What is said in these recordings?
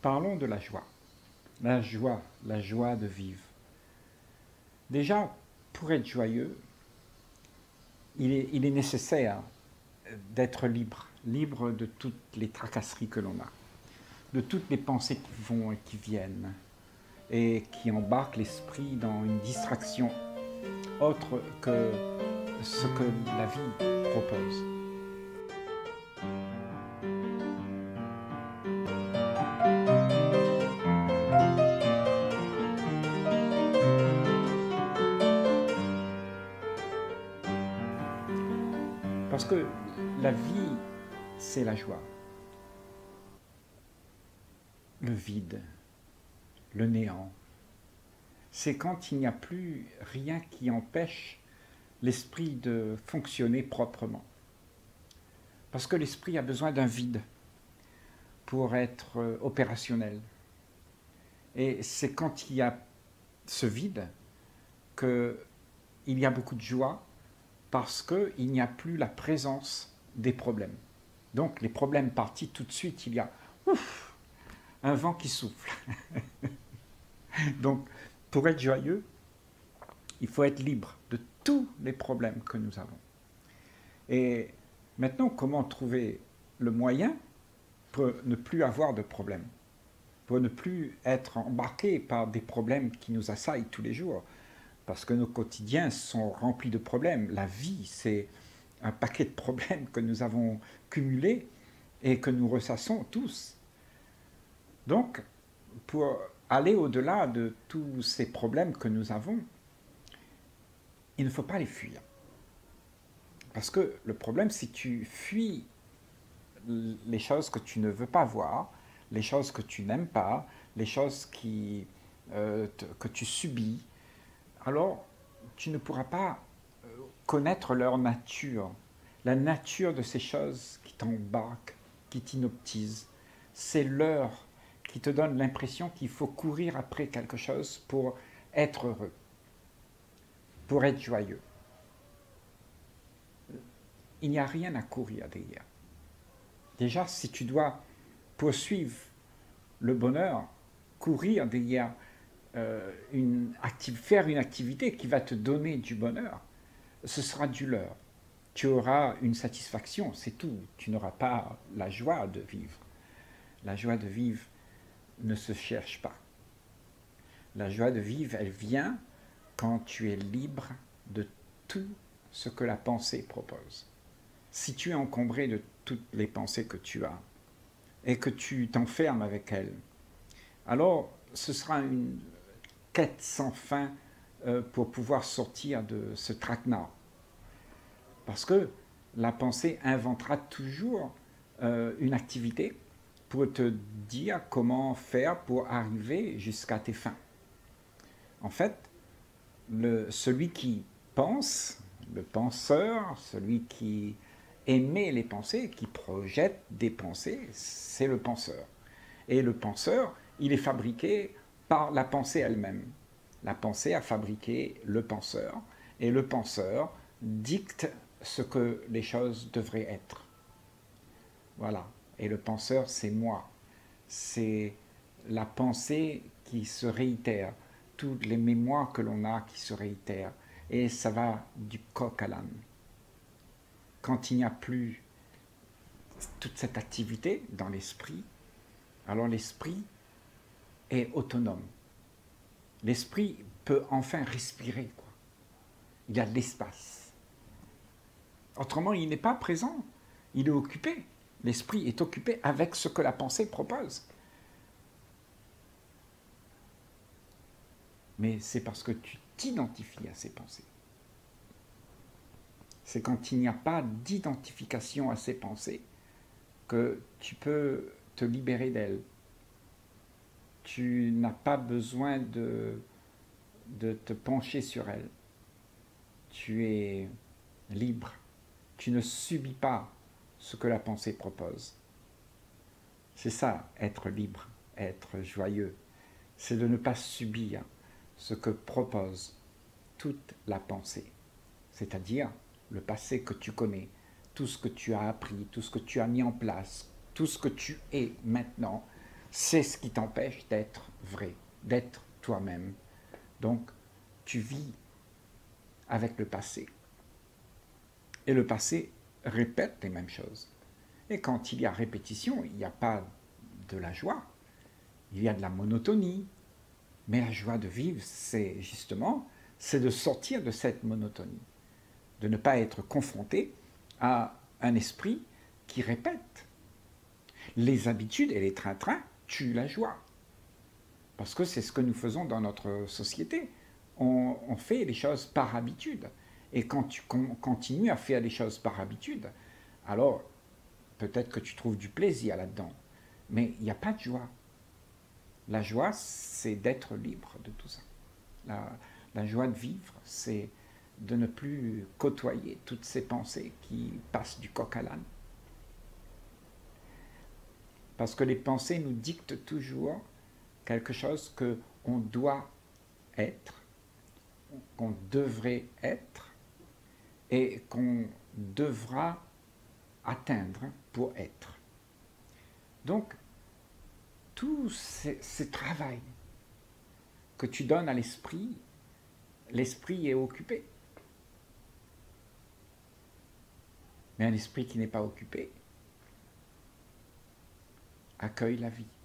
Parlons de la joie. La joie de vivre. Déjà, pour être joyeux, il est nécessaire d'être libre, libre de toutes les tracasseries que l'on a, de toutes les pensées qui vont et qui viennent, et qui embarquent l'esprit dans une distraction autre que ce que la vie propose. Parce que la vie, c'est la joie. Le vide, le néant, c'est quand il n'y a plus rien qui empêche l'esprit de fonctionner proprement. Parce que l'esprit a besoin d'un vide pour être opérationnel. Et c'est quand il y a ce vide qu'il y a beaucoup de joie, parce qu'il n'y a plus la présence des problèmes. Donc les problèmes partis, tout de suite, il y a ouf, un vent qui souffle. Donc pour être joyeux, il faut être libre de tous les problèmes que nous avons. Et maintenant, comment trouver le moyen pour ne plus avoir de problèmes, pour ne plus être embarqué par des problèmes qui nous assaillent tous les jours? Parce que nos quotidiens sont remplis de problèmes. La vie, c'est un paquet de problèmes que nous avons cumulés et que nous ressassons tous. Donc, pour aller au-delà de tous ces problèmes que nous avons, il ne faut pas les fuir. Parce que le problème, si tu fuis les choses que tu ne veux pas voir, les choses que tu n'aimes pas, les choses que tu subis, alors tu ne pourras pas connaître leur nature, la nature de ces choses qui t'embarquent, qui t'inoptisent. C'est l'heure qui te donne l'impression qu'il faut courir après quelque chose pour être heureux, pour être joyeux. Il n'y a rien à courir derrière. Déjà, si tu dois poursuivre le bonheur, courir derrière faire une activité qui va te donner du bonheur, ce sera du leurre. Tu auras une satisfaction, c'est tout. Tu n'auras pas la joie de vivre. La joie de vivre ne se cherche pas. La joie de vivre, elle vient quand tu es libre de tout ce que la pensée propose. Si tu es encombré de toutes les pensées que tu as et que tu t'enfermes avec elles, alors ce sera une quête sans fin pour pouvoir sortir de ce traquenard. Parce que la pensée inventera toujours une activité pour te dire comment faire pour arriver jusqu'à tes fins. En fait, celui qui pense, le penseur, celui qui émet les pensées, qui projette des pensées, c'est le penseur. Et le penseur, il est fabriqué par la pensée elle-même. La pensée a fabriqué le penseur, et le penseur dicte ce que les choses devraient être. Voilà. Et le penseur, c'est moi. C'est la pensée qui se réitère, toutes les mémoires que l'on a qui se réitèrent. Et ça va du coq à l'âne. Quand il n'y a plus toute cette activité dans l'esprit, alors l'esprit est autonome. L'esprit peut enfin respirer, quoi. Il y a de l'espace. Autrement, il n'est pas présent. Il est occupé. L'esprit est occupé avec ce que la pensée propose. Mais c'est parce que tu t'identifies à ces pensées. C'est quand il n'y a pas d'identification à ces pensées que tu peux te libérer d'elles. Tu n'as pas besoin de te pencher sur elles. Tu es libre. Tu ne subis pas ce que la pensée propose. C'est ça, être libre, être joyeux. C'est de ne pas subir ce que propose toute la pensée. C'est-à-dire le passé que tu connais, tout ce que tu as appris, tout ce que tu as mis en place, tout ce que tu es maintenant, c'est ce qui t'empêche d'être vrai, d'être toi-même. Donc, tu vis avec le passé. Et le passé répète les mêmes choses. Et quand il y a répétition, il n'y a pas de la joie, il y a de la monotonie. Mais la joie de vivre, c'est justement, c'est de sortir de cette monotonie, de ne pas être confronté à un esprit qui répète. Les habitudes et les trains-trains tuent la joie. Parce que c'est ce que nous faisons dans notre société. On fait les choses par habitude. Et quand tu continues à faire les choses par habitude, alors peut-être que tu trouves du plaisir là-dedans. Mais il n'y a pas de joie. La joie, c'est d'être libre de tout ça. La joie de vivre, c'est de ne plus côtoyer toutes ces pensées qui passent du coq à l'âne. Parce que les pensées nous dictent toujours quelque chose qu'on doit être, qu'on devrait être et qu'on devra atteindre pour être. Donc, tout ce travail que tu donnes à l'esprit, l'esprit est occupé. Mais un esprit qui n'est pas occupé accueille la vie.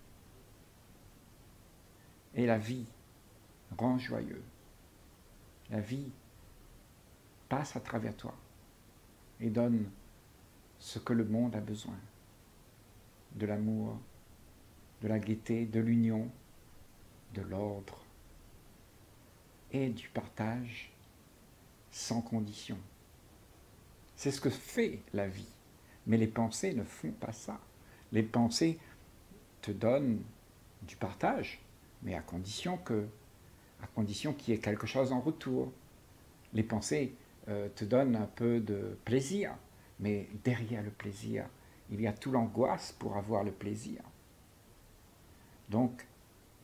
Et la vie rend joyeux. La vie passe à travers toi et donne ce que le monde a besoin. De l'amour, de la gaieté, de l'union, de l'ordre et du partage sans condition. C'est ce que fait la vie. Mais les pensées ne font pas ça. Les pensées te donnent du partage, mais à condition qu'il y ait quelque chose en retour. Les pensées te donnent un peu de plaisir, mais derrière le plaisir, il y a toute l'angoisse pour avoir le plaisir. Donc,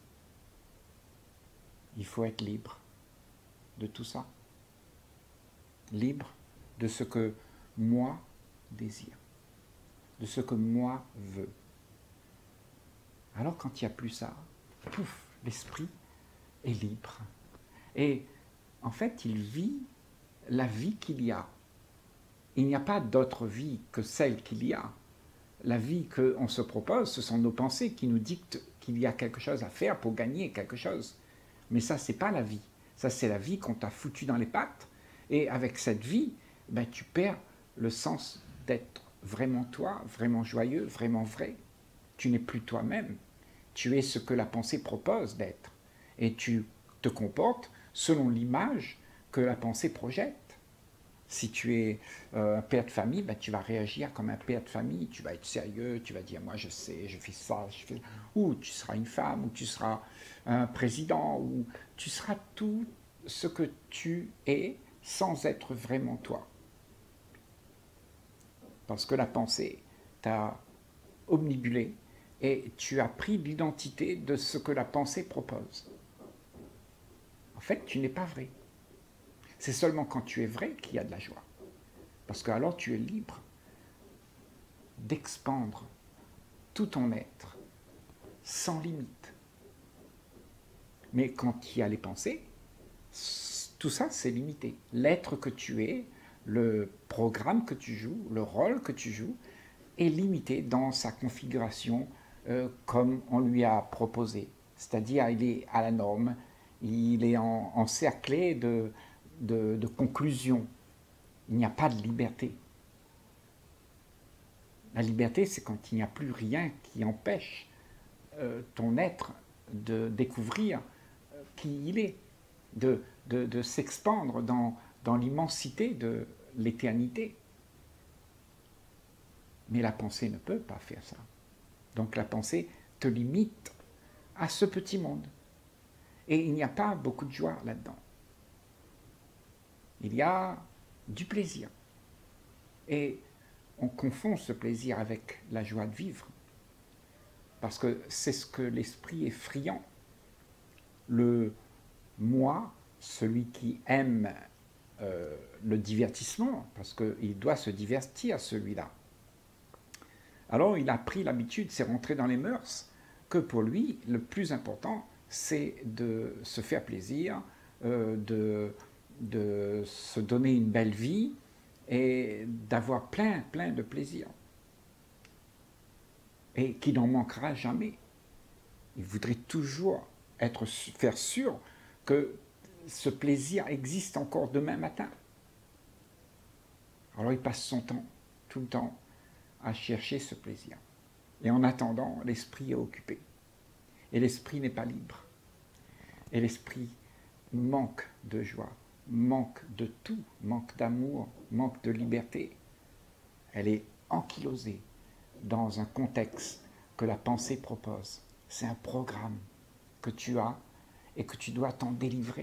il faut être libre de tout ça. Libre de ce que moi désire, de ce que moi veux. Alors quand il n'y a plus ça, pouf, l'esprit est libre. Et en fait, il vit la vie qu'il y a. Il n'y a pas d'autre vie que celle qu'il y a. La vie qu'on se propose, ce sont nos pensées qui nous dictent qu'il y a quelque chose à faire pour gagner quelque chose. Mais ça, c'est pas la vie. Ça, c'est la vie qu'on t'a foutue dans les pattes. Et avec cette vie, ben, tu perds le sens d'être vraiment toi, vraiment joyeux, vraiment vrai. Tu n'es plus toi-même. Tu es ce que la pensée propose d'être. Et tu te comportes selon l'image que la pensée projette. Si tu es un père de famille, ben, tu vas réagir comme un père de famille, tu vas être sérieux, tu vas dire moi je sais, je fais ça, je fais... Ou tu seras une femme, ou tu seras un président, ou tu seras tout ce que tu es sans être vraiment toi. Parce que la pensée t'a omnibulé et tu as pris l'identité de ce que la pensée propose. En fait, tu n'es pas vrai. C'est seulement quand tu es vrai qu'il y a de la joie. Parce que alors tu es libre d'expandre tout ton être sans limite. Mais quand il y a les pensées, tout ça c'est limité. L'être que tu es, le programme que tu joues, le rôle que tu joues, est limité dans sa configuration comme on lui a proposé. C'est-à-dire il est à la norme, il est encerclé de conclusion. Il n'y a pas de liberté. La liberté, c'est quand il n'y a plus rien qui empêche ton être de découvrir qui il est, de s'expandre dans l'immensité de l'éternité. Mais la pensée ne peut pas faire ça. Donc la pensée te limite à ce petit monde. Et il n'y a pas beaucoup de joie là-dedans. Il y a du plaisir. Et on confond ce plaisir avec la joie de vivre. Parce que c'est ce que l'esprit est friand. Le moi, celui qui aime le divertissement, parce qu'il doit se divertir, celui-là. Alors il a pris l'habitude, c'est rentré dans les mœurs, que pour lui, le plus important, c'est de se faire plaisir, de se donner une belle vie et d'avoir plein de plaisir. Et qui n'en manquera jamais. Il voudrait toujours faire sûr que ce plaisir existe encore demain matin. Alors il passe son temps, tout le temps, à chercher ce plaisir. Et en attendant, l'esprit est occupé. Et l'esprit n'est pas libre. Et l'esprit manque de joie, manque de tout, manque d'amour, manque de liberté. Elle est ankylosée dans un contexte que la pensée propose. C'est un programme que tu as et que tu dois t'en délivrer.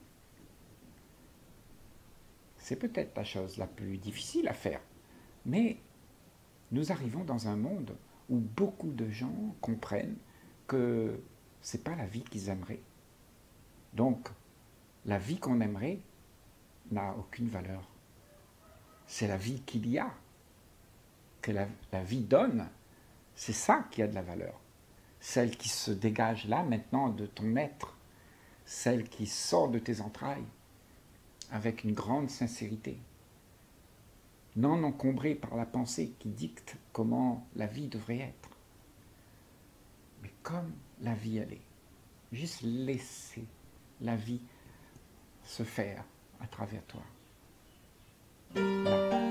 C'est peut-être la chose la plus difficile à faire, mais nous arrivons dans un monde où beaucoup de gens comprennent que ce n'est pas la vie qu'ils aimeraient. Donc, la vie qu'on aimerait n'a aucune valeur. C'est la vie qu'il y a, que la vie donne. C'est ça qui a de la valeur. Celle qui se dégage là maintenant de ton être, celle qui sort de tes entrailles avec une grande sincérité, non encombrée par la pensée qui dicte comment la vie devrait être, mais comme la vie elle est. Juste laisser la vie se faire à travers toi. Là.